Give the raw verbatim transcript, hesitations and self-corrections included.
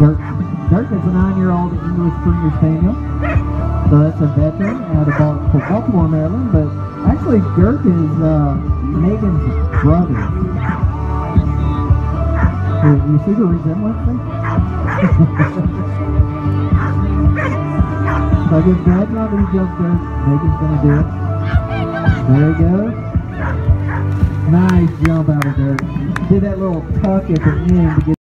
Dirk, Dirk is a nine-year-old English Springer Spaniel. So that's a veteran out of Bal- Baltimore, Maryland. But actually, Dirk is uh, Megan's brother. You, you see the resemblance there? So I give Brad not to jump Dirk. Megan's going to do it. There he goes. Nice jump out of Dirk. Did that little tuck at the end to get